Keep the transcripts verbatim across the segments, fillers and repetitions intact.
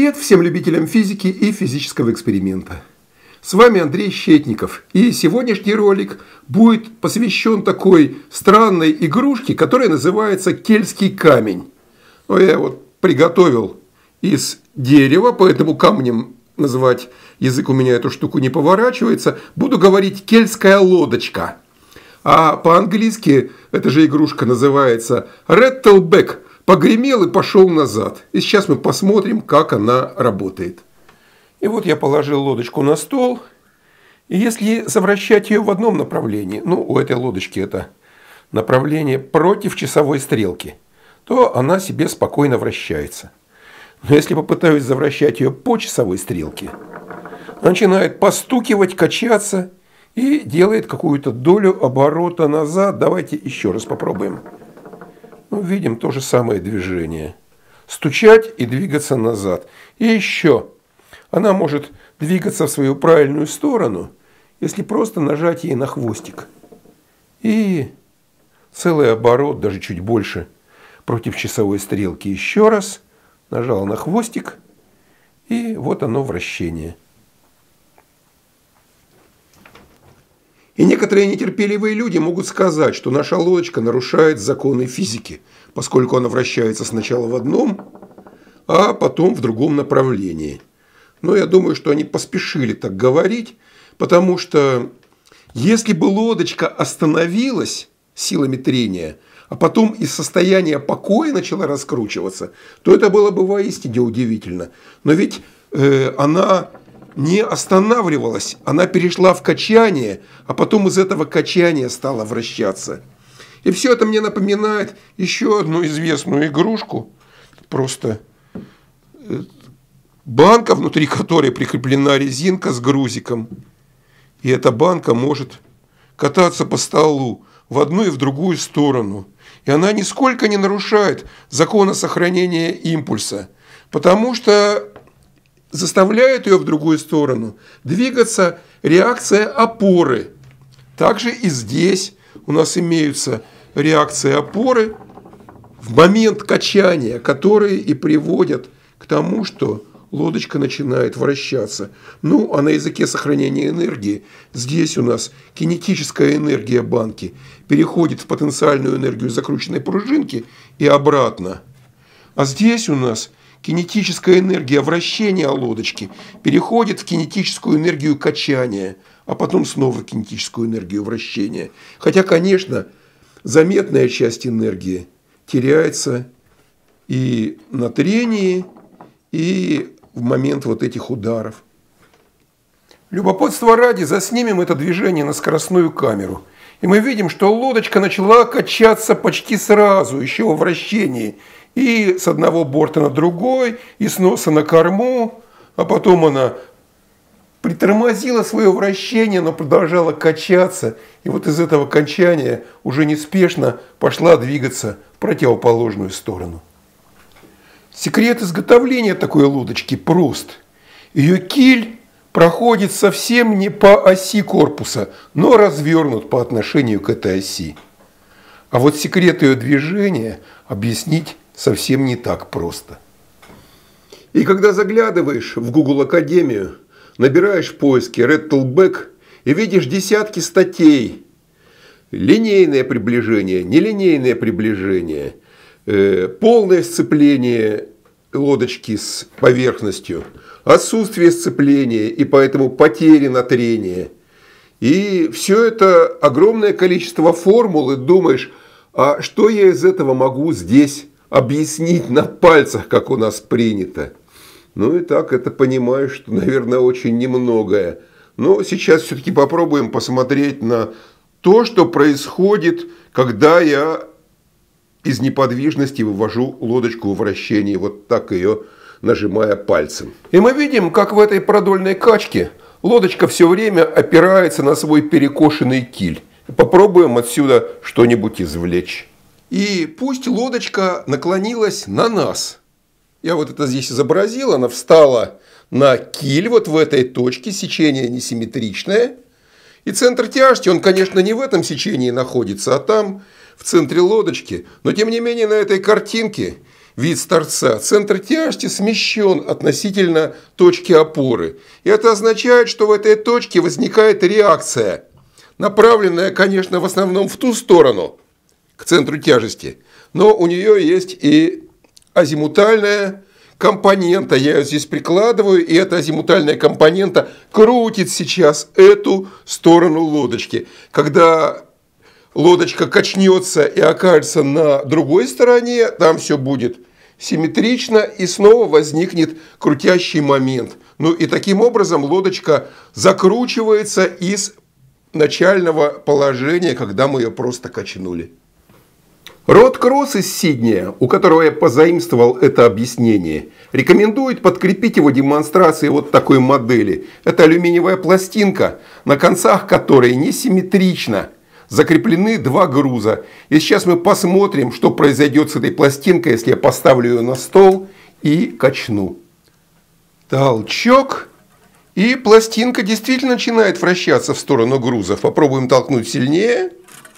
Привет всем любителям физики и физического эксперимента. С вами Андрей Щетников, и сегодняшний ролик будет посвящен такой странной игрушке, которая называется кельтский камень. Ну, я вот приготовил из дерева, поэтому камнем называть язык у меня эту штуку не поворачивается. Буду говорить кельтская лодочка. А по-английски эта же игрушка называется Rattleback. Погремел и пошел назад. И сейчас мы посмотрим, как она работает. И вот я положил лодочку на стол. И если завращать ее в одном направлении, ну, у этой лодочки это направление против часовой стрелки, то она себе спокойно вращается. Но если попытаюсь завращать ее по часовой стрелке, она начинает постукивать, качаться и делает какую-то долю оборота назад. Давайте еще раз попробуем. Ну, видим то же самое движение. Стучать и двигаться назад. И еще. Она может двигаться в свою правильную сторону, если просто нажать ей на хвостик. И целый оборот, даже чуть больше, против часовой стрелки. Еще раз. Нажал на хвостик. И вот оно вращение. И некоторые нетерпеливые люди могут сказать, что наша лодочка нарушает законы физики, поскольку она вращается сначала в одном, а потом в другом направлении. Но я думаю, что они поспешили так говорить, потому что если бы лодочка остановилась силами трения, а потом из состояния покоя начала раскручиваться, то это было бы воистине удивительно. Но ведь э, она не останавливалась, она перешла в качание, а потом из этого качания стала вращаться. И все это мне напоминает еще одну известную игрушку. Просто банка, внутри которой прикреплена резинка с грузиком. И эта банка может кататься по столу в одну и в другую сторону. И она нисколько не нарушает закона сохранения импульса, потому что заставляет ее в другую сторону двигаться реакция опоры. Также и здесь у нас имеются реакции опоры в момент качания, которые и приводят к тому, что лодочка начинает вращаться. Ну, а на языке сохранения энергии здесь у нас кинетическая энергия банки переходит в потенциальную энергию закрученной пружинки и обратно. А здесь у нас кинетическая энергия вращения лодочки переходит в кинетическую энергию качания, а потом снова в кинетическую энергию вращения. Хотя, конечно, заметная часть энергии теряется и на трении, и в момент вот этих ударов. Любопытства ради заснимем это движение на скоростную камеру. И мы видим, что лодочка начала качаться почти сразу, еще во вращении. И с одного борта на другой, и с носа на корму. А потом она притормозила свое вращение, но продолжала качаться. И вот из этого качания уже неспешно пошла двигаться в противоположную сторону. Секрет изготовления такой лодочки прост. Ее киль проходит совсем не по оси корпуса, но развернут по отношению к этой оси. А вот секрет ее движения объяснить совсем не так просто. И когда заглядываешь в Google Академию, набираешь в поиске Rattleback и видишь десятки статей. Линейное приближение, нелинейное приближение, э, полное сцепление лодочки с поверхностью, отсутствие сцепления и поэтому потери на трение. И все это огромное количество формул, и думаешь, а что я из этого могу здесь объяснить на пальцах, как у нас принято. Ну и так это понимаешь, что, наверное, очень немногое. Но сейчас все-таки попробуем посмотреть на то, что происходит, когда я из неподвижности вывожу лодочку в вращение, вот так ее нажимая пальцем. И мы видим, как в этой продольной качке лодочка все время опирается на свой перекошенный киль. Попробуем отсюда что-нибудь извлечь. И пусть лодочка наклонилась на нас. Я вот это здесь изобразил. Она встала на киль вот в этой точке. Сечение несимметричное. И центр тяжести, он, конечно, не в этом сечении находится, а там, в центре лодочки. Но, тем не менее, на этой картинке вид с торца, центр тяжести смещен относительно точки опоры. И это означает, что в этой точке возникает реакция, направленная, конечно, в основном в ту сторону, к центру тяжести. Но у нее есть и азимутальная компонента. Я ее здесь прикладываю, и эта азимутальная компонента крутит сейчас эту сторону лодочки. Когда лодочка качнется и окажется на другой стороне, там все будет симметрично, и снова возникнет крутящий момент. Ну и таким образом лодочка закручивается из начального положения, когда мы ее просто качнули. Род Кросс из Сиднея, у которого я позаимствовал это объяснение, рекомендует подкрепить его демонстрацией вот такой модели. Это алюминиевая пластинка, на концах которой несимметрично закреплены два груза. И сейчас мы посмотрим, что произойдет с этой пластинкой, если я поставлю ее на стол и качну. Толчок. И пластинка действительно начинает вращаться в сторону грузов. Попробуем толкнуть сильнее.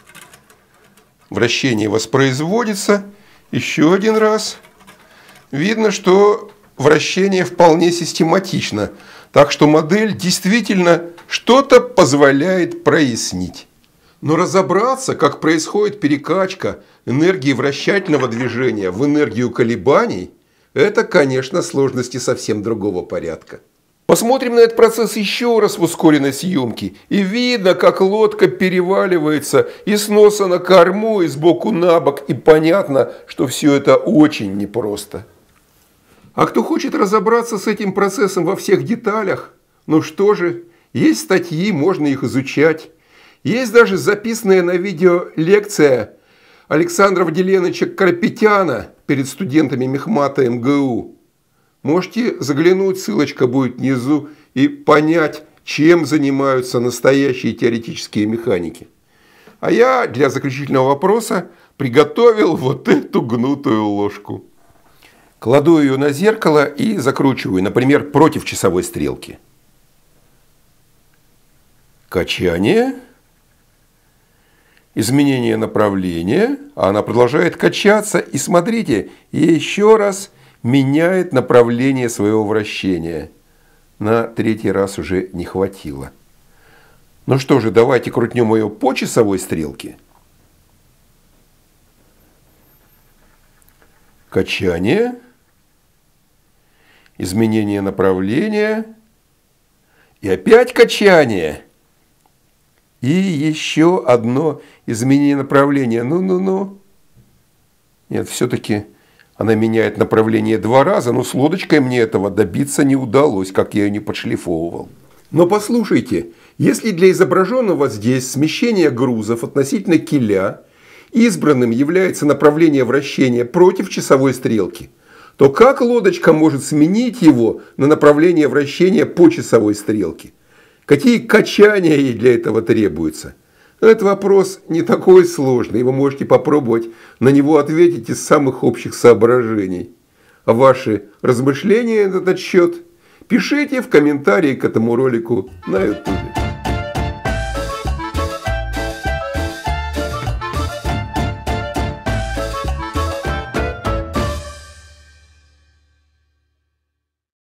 Вращение воспроизводится. Еще один раз. Видно, что вращение вполне систематично. Так что модель действительно что-то позволяет прояснить. Но разобраться, как происходит перекачка энергии вращательного движения в энергию колебаний, это, конечно, сложности совсем другого порядка. Посмотрим на этот процесс еще раз в ускоренной съемке. И видно, как лодка переваливается и с носа на корму, и сбоку на бок. И понятно, что все это очень непросто. А кто хочет разобраться с этим процессом во всех деталях, ну что же, есть статьи, можно их изучать. Есть даже записанная на видео лекция Александра Владимировича Карапетяна перед студентами мехмата эм гэ у. Можете заглянуть, ссылочка будет внизу, и понять, чем занимаются настоящие теоретические механики. А я для заключительного вопроса приготовил вот эту гнутую ложку. Кладу ее на зеркало и закручиваю, например, против часовой стрелки. Качание. Изменение направления. А она продолжает качаться. И смотрите, еще раз меняет направление своего вращения. На третий раз уже не хватило. Ну что же, давайте крутнем ее по часовой стрелке. Качание. Изменение направления. И опять качание. И еще одно изменение направления. Ну-ну-ну. Нет, все-таки она меняет направление два раза, но с лодочкой мне этого добиться не удалось, как я ее не подшлифовывал. Но послушайте, если для изображенного здесь смещения грузов относительно киля избранным является направление вращения против часовой стрелки, то как лодочка может сменить его на направление вращения по часовой стрелке? Какие качания ей для этого требуются? Этот вопрос не такой сложный, и вы можете попробовать на него ответить из самых общих соображений. А ваши размышления на этот счет пишите в комментарии к этому ролику на ютубе.